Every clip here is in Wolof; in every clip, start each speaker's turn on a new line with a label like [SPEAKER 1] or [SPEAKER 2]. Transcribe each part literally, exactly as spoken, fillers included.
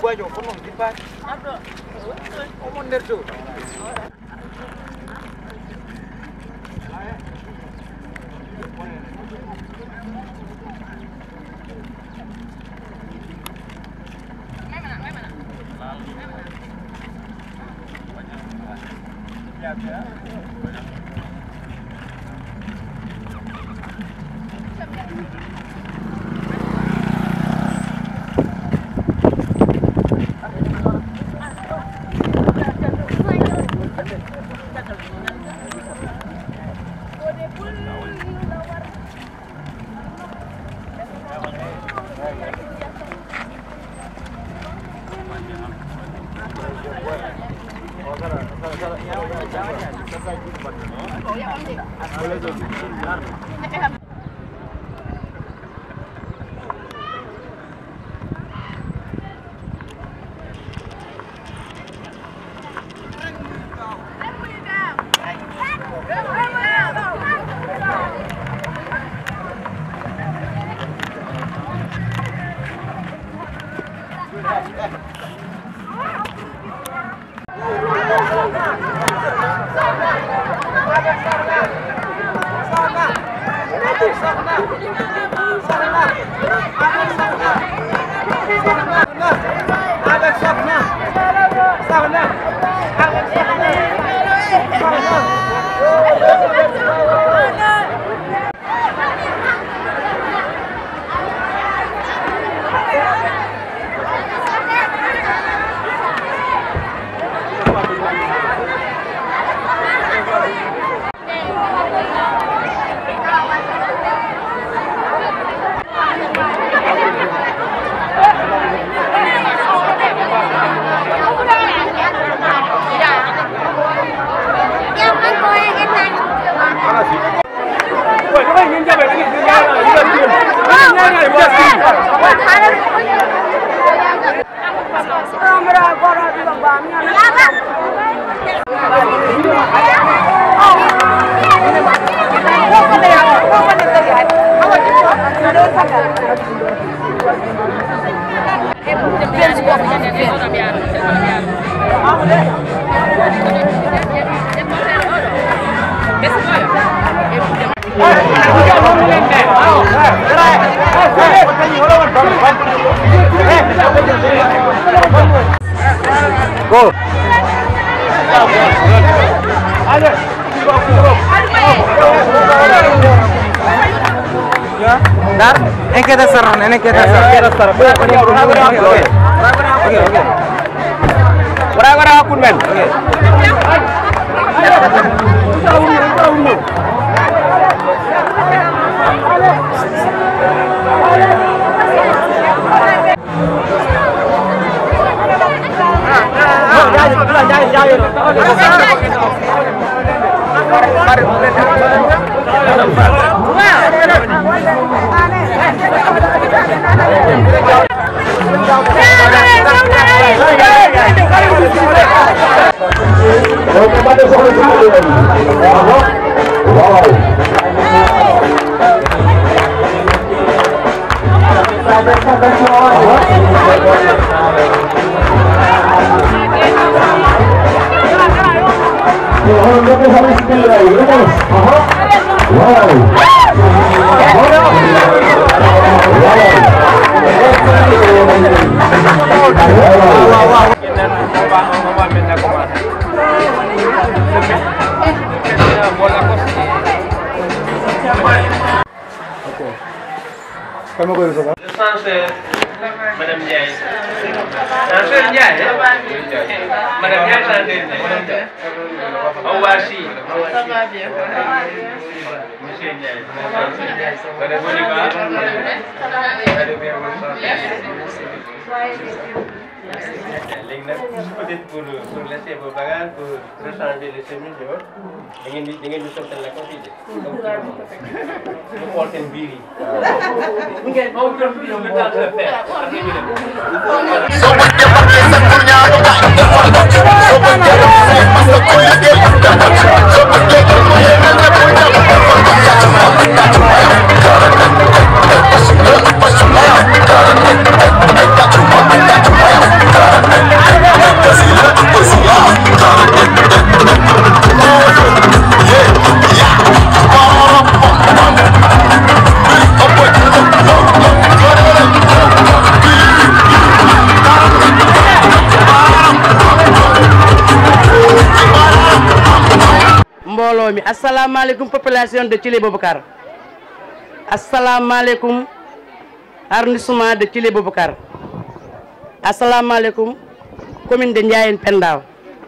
[SPEAKER 1] buajo kono dipa o mon der to Go. Dar, en qué desarrollo, en qué desarrollo. Oke, oke. Berapa akun men? Oke. Kamu kau bisa?
[SPEAKER 2] Sanse, Madame Ndiaye. Sanse Ndiaye. Madame Ndiaye Sanse Ndiaye. Owasi. Ça va bien. Monsieur Ndiaye. Ça va bien. Peut-être pour, pour laisser vos bagages, pour rechanger les chemises dehors, vous allez nous sortir la confidence. Vous portez une bille. Vous avez le temps de le faire. Got you,
[SPEAKER 3] assalamu alaikum population de Thillé Boubacar assalamu alaikum arrondissement de Thillé Boubacar assalamu alaikum commune de Ndiayène Pendaw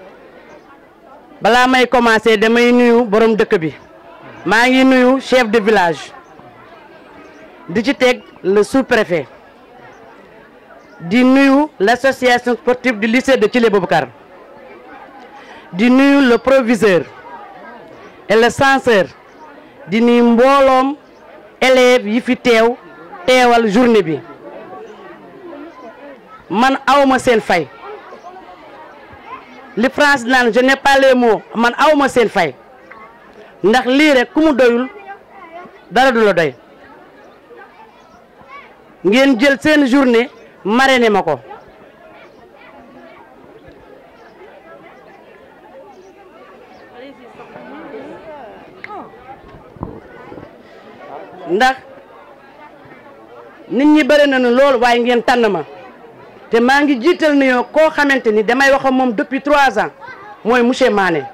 [SPEAKER 3] bala may commencer damay nuyu borom dëkk bi maa ngi nuyu chef de village di ci teg le sous-préfet di nuyu l'association sportive du lycée de Thillé Boubacar di nuyu le proviseur et le censeur di nuyu mbooloom élèves yi fi teew teewal journée bi man awma seen fay li France naan je n'ai pas les mots man awma seen fay ndax lii rek ku mu doyul dara du la doy ngeen jël seen journée marraine ma ko ndax nit ñi bëri nañu lool waaye ngeen tànn ma te maa ngi jiital nuyoo koo xamante ni damay wax ak moom depuis trois ans mooy monsieur Mané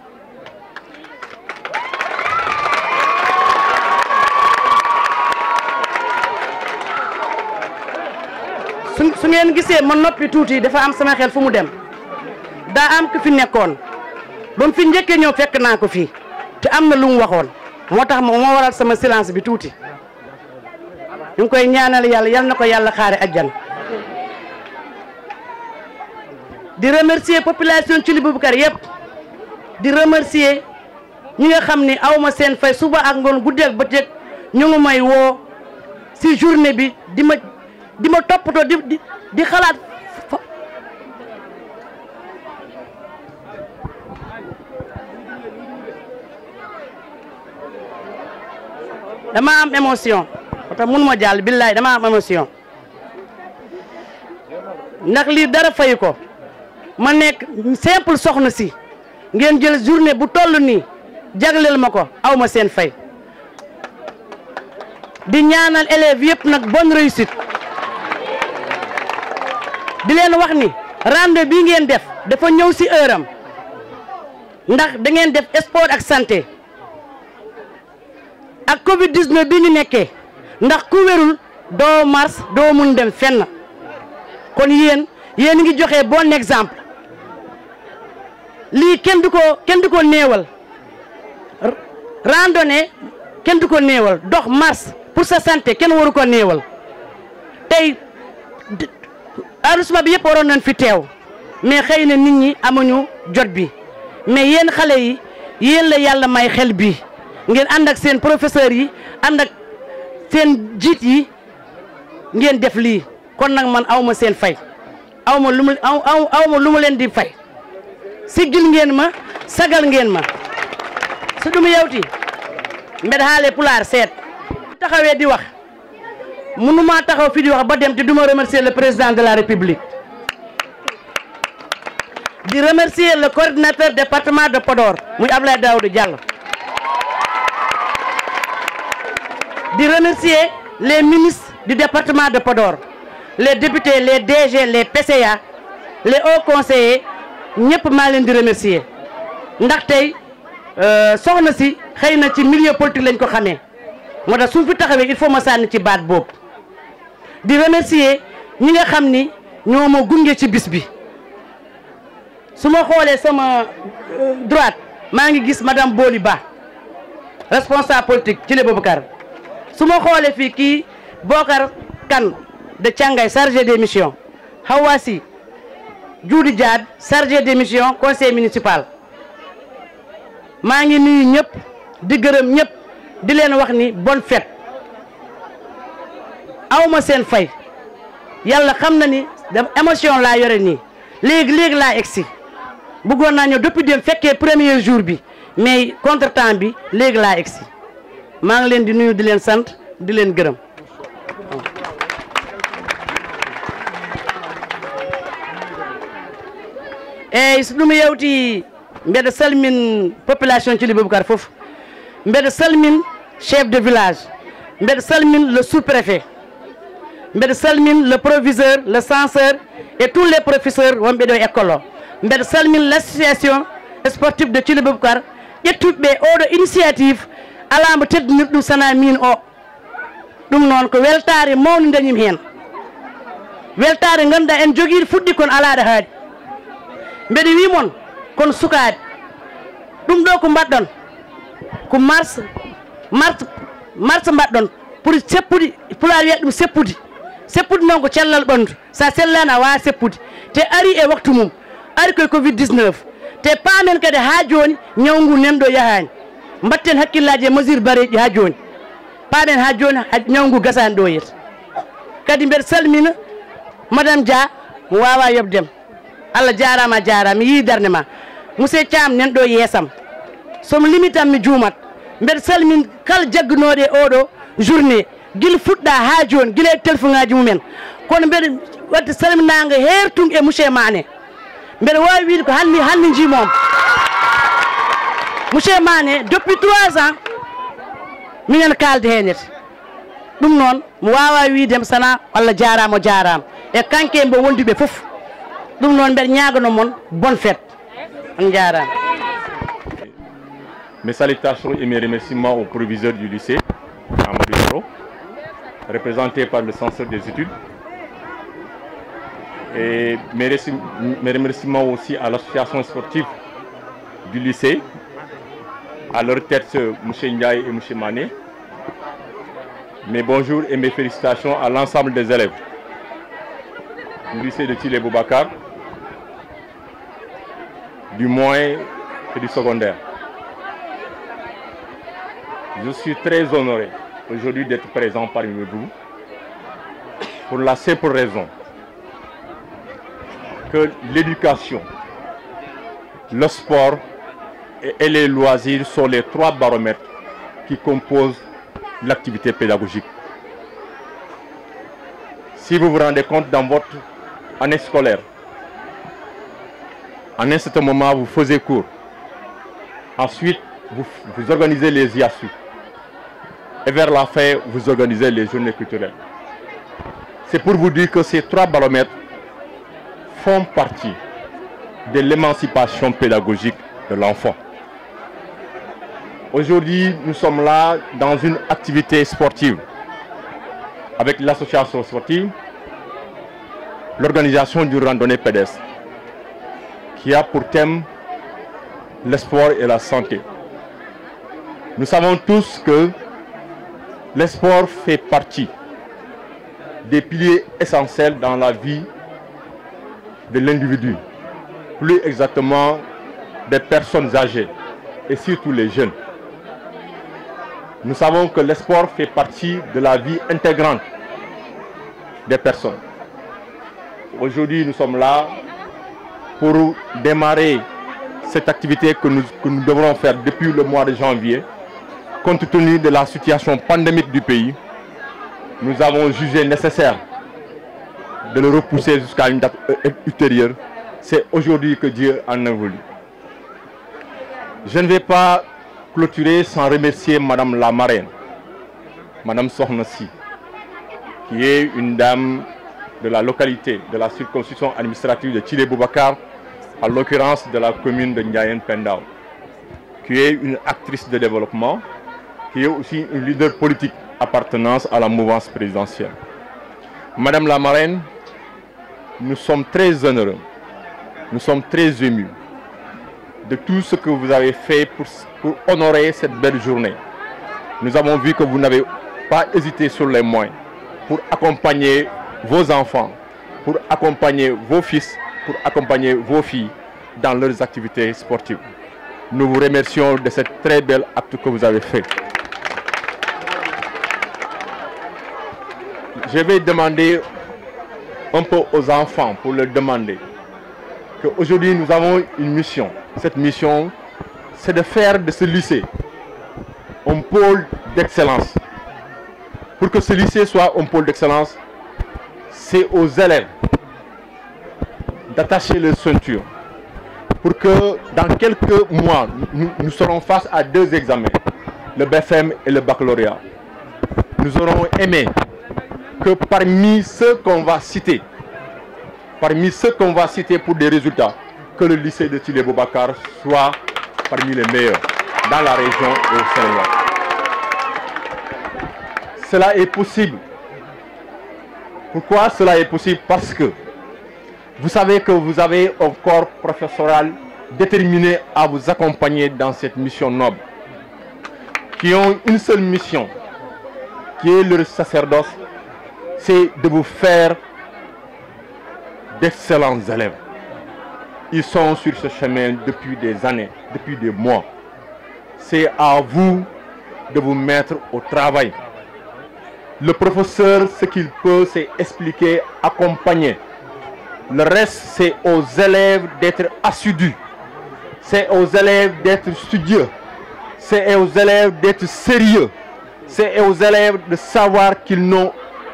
[SPEAKER 3] su su ngeen gisee ma noppi tuuti dafa am sama xel fu mu dem daa am ku fi nekkoon ba mu fi njëkkee ñëw fekk naa ko fii te am na lu mu waxoon moo tax moo waral sama silence bi tuuti ñu ngi koy ñaanal yàlla yal na ko yàlla xaare ajjan di remercier population Thillé Boubacar yëpp di remercier ñi nga xam ni awma seen fay suba ak ngoon guddeeg bëccëg ñu ngi may woo si journée bi di ma di ma toppatoo di di di xalaat dama am émotion parce que mun ma jàll billaay dama am émotion ndax lii dara fay ko ma nekk simple soxna si ngeen jël journée bu toll nii jagleel ma ko aw ma seen fay di ñaanal élèves yëpp nag bonne réussite di leen wax ni rendez bi ngeen def dafa ñëw si heure am ndax da ngeen def sport ak santé ak Covid dix-neuf bi ñu nekkee ndax ku wérul doo mars doo mun dem fenn kon yéen yéen ngi joxe bon exemple lii kenn du ko kenn du ko néewal randonnée kenn du ko néewal dox mars pour sa santé kenn waru ko néewal tey arrondissement bi yëpp waroon nañ fi teew mais xëy na nit ñi amuñu jot bi mais yéen xale yi yéen la yàlla may xel bi ngeen ànd ak seen professeurs yi ànd ak seen jiit yi ngeen def lii kon nag man awma seen fay awma lu mu aw awma lu mu leen di fay siggil ngeen ma sagal ngeen ma su ɗum yewti mbeɗa haale pulaar seet taxawee di wax mënuma taxaw fi di wax ba dem te duma remercier le président de la république di remercier le coordinateur département de Podor muy Abdoulaye Daouda Diallo di remercier les ministres du département de Podor les députés les D G les P C A les hauts conseillers ñëpp maa leen di remercier ndax tey soxna si xëy na ci milieu politique lañ ko xamee moo tax suñ fi taxawee il faut ma sànni ci baat boobu di remercier ñi nga xam ni ñoo ma gunge ci bis bi su ma xoolee sama droite maa ngi gis madame Boli Ba responsable politique Thillé Boubacar su ma xoolee fii kii Bokar Kane de Thiangay chargé des missions Hawasi Djoudi Diad chargé des missions conseil municipal maa ngi nuyu ñëpp di gërëm ñëpp di leen wax ni bonne fête awma seen fay yàlla xam na ni da émotion laa yore nii léegi léegi laa egsi bëggoon naa ñëw depuis dem fekkee premier jour bi mais contretemps bi léegi laa egsi maa ngi leen di nuyu di leen sant di leen gërëm eyi so ɗum yewti mbeɗa salmin population Thillé Boubacar fof mbeɗa salmin chef de village mbeɗa salmin le sous-préfet mbeɗa salmin le proviseur le censeur et tous les professeurs wonɓe ɗo école o mbeɗa salmin l'association sportive de Thillé Boubacar ƴettuɓe oɗo initiative ala mo teddinirɗum sana min o ɗum noon ko weltare mawni dañim hen weltare ganduɗa en jogui fuɗɗi kono alaɗo haaɗi mbeɗa wimon kono sukaɓe ɗum ɗo ko mbaɗɗon ko mars mars mars mbaɗɗon pour seppude pulaar wiyata ɗum seppude seppude noon ko cellal ɓandu sa sellani a wawa seppude te ari e waktu mum ari koye covid dix-neuf te paamen kadi ha joni ñawngu nanɗo yahani mbatten hakkillaji e mesure bareji ha joni paamen ha joni ñawngu gasani ɗo yeta kadi mbeɗa salmina madame Dia mo wawa yobdem Allah jarama jarama mi yi darde ma monsieur Thiam nanɗo yeesam somo limitan mi juumat mbeɗa salmin kala jaggunoɗe oɗo journée guila fuɗɗa ha joni guila e téléphone ngaji mumen kono mbeɗa wadde salminago hertung e monsieur Mané mbeɗa wawi wiide ko hanni hanni jimom monsieur Mané depuis trois ans minen kalde henete ɗum noon mo wawa wiidem sana Allah jarama o jarama e kanke mbo wonduɓe foof ɗum noon mbeɗa ñagano mon bonne fête on jarama.
[SPEAKER 4] Mes salutations et mes remerciements au proviseur du lycée, Amadou Yaro, représenté par le censeur des études. Et mes remerciements aussi à l'association sportive du lycée, à leur tête M. Ndiaye et M. Mané. Mes bonjours et mes félicitations à l'ensemble des élèves du lycée de Thillé Boubacar, du moyen et du secondaire. Je suis très honoré aujourd'hui d'être présent parmi vous pour la simple raison que l'éducation, le sport et les loisirs sont les trois baromètres qui composent l'activité pédagogique. Si vous vous rendez compte dans votre année scolaire, en un certain moment vous faisiez cours, ensuite vous, vous organisez les I A S U et vers la fin vous organisez les journées culturelles. C'est pour vous dire que ces trois baromètres font partie de l'émancipation pédagogique de l'enfant. Aujourd'hui, nous sommes là dans une activité sportive avec l'association sportive, l'organisation du randonnée pédestre qui a pour thème le sport et la santé. Nous savons tous que le sport fait partie des piliers essentiels dans la vie de l'individu, plus exactement des personnes âgées et surtout les jeunes. Nous savons que le sport fait partie de la vie intégrante des personnes. Aujourd'hui, nous sommes là pour démarrer cette activité que nous, que nous devrons faire depuis le mois de janvier. Compte tenu de la situation pandémique du pays, nous avons jugé nécessaire de le repousser jusqu'à une date ultérieure. C'est aujourd'hui que Dieu en a voulu. Je ne vais pas clôturer sans remercier Madame la marraine, Madame Sohnassi, qui est une dame de la localité, de la circonscription administrative de Thillé Boubacar, en l'occurrence de la commune de Ndiayène Pendao, qui est une actrice de développement, qui est aussi une leader politique appartenance à la mouvance présidentielle. Madame la marraine, nous sommes très honoreux, nous sommes très émus de tout ce que vous avez fait pour, pour honorer cette belle journée. Nous avons vu que vous n'avez pas hésité sur les moyens pour accompagner vos enfants, pour accompagner vos fils, pour accompagner vos filles dans leurs activités sportives. Nous vous remercions de cette très belle acte que vous avez fait. Je vais demander un peu aux enfants pour leur demander qu'aujourd'hui nous avons une mission. Cette mission, c'est de faire de ce lycée un pôle d'excellence. Pour que ce lycée soit un pôle d'excellence, c'est aux élèves d'attacher leur ceinture. Pour que dans quelques mois, nous, nous serons face à deux examens, le B F M et le baccalauréat. Nous aurons aimé que parmi ceux qu'on va citer, parmi ceux qu'on va citer pour des résultats, que le lycée de Thillé Boubacar soit parmi les meilleurs. dans la région et au Sénégal. Cela est possible. Pourquoi cela est possible? Parce que vous savez que vous avez un corps professoral déterminé à vous accompagner dans cette mission noble, qui ont une seule mission, qui est le sacerdoce, c'est de vous faire d'excellents élèves. Ils sont sur ce chemin depuis des années, depuis des mois. C'est à vous de vous mettre au travail. Le professeur, ce qu'il peut, c'est expliquer, accompagner. Le reste, c'est aux élèves d'être assidus. C'est aux élèves d'être studieux. C'est aux élèves d'être sérieux. C'est aux élèves de savoir qu'ils n'ont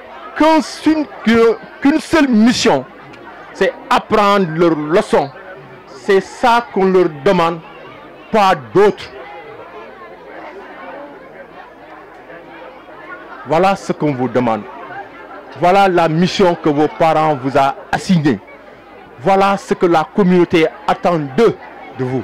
[SPEAKER 4] qu'une seule mission. C'est apprendre leurs leçons. C'est ça qu'on leur demande, pas d'autre. Voilà ce qu'on vous demande. Voilà la mission que vos parents vous ont assignée. Voilà ce que la communauté attend d'eux, de vous.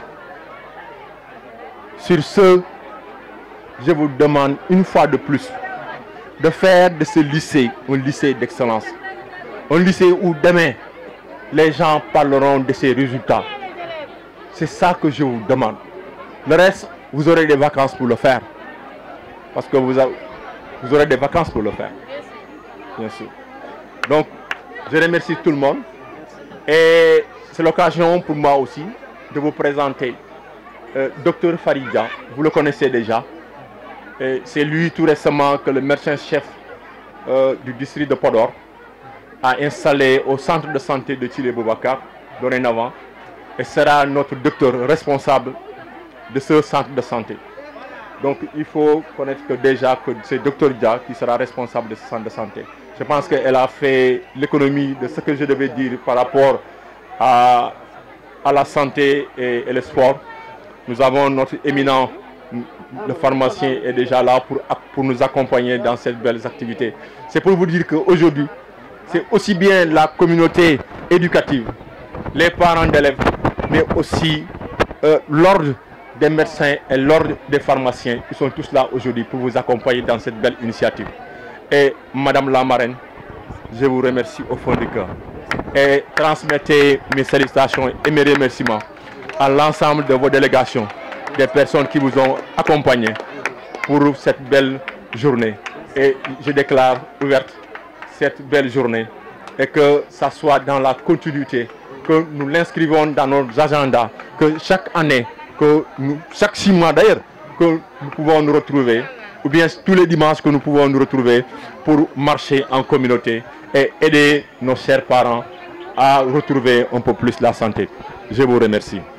[SPEAKER 4] Sur ce, je vous demande une fois de plus de faire de ce lycée un lycée d'excellence. Un lycée où demain, les gens parleront de ses résultats. C'est ça que je vous demande. Le reste, vous aurez des vacances pour le faire. Parce que vous, avez, vous aurez des vacances pour le faire. Bien sûr. Donc, je remercie tout le monde. Et c'est l'occasion pour moi aussi de vous présenter euh, Docteur Faridja. Vous le connaissez déjà. C'est lui tout récemment que le médecin-chef euh, du district de Podor a installé au centre de santé de Thillé Boubacar, dorénavant, et sera notre docteur responsable de ce centre de santé. Donc il faut connaître que déjà que c'est Docteur Dia qui sera responsable de ce centre de santé. Je pense qu'elle a fait l'économie de ce que je devais dire par rapport à, à la santé et, et le sport. Nous avons notre éminent, le pharmacien est déjà là pour, pour nous accompagner dans cette belle activité. C'est pour vous dire qu'aujourd'hui, c'est aussi bien la communauté éducative, les parents d'élèves, mais aussi euh, l'ordre des médecins et l'ordre des pharmaciens. Ils sont tous là aujourd'hui pour vous accompagner dans cette belle initiative. Et Madame la marraine, je vous remercie au fond du cœur. Et transmettez mes salutations et mes remerciements à l'ensemble de vos délégations, des personnes qui vous ont accompagné pour cette belle journée. Et je déclare ouverte cette belle journée et que ça soit dans la continuité, que nous l'inscrivons dans nos agendas, que chaque année, que nous, chaque six mois d'ailleurs, que nous pouvons nous retrouver, ou bien tous les dimanches que nous pouvons nous retrouver pour marcher en communauté et aider nos chers parents à retrouver un peu plus la santé. Je vous remercie.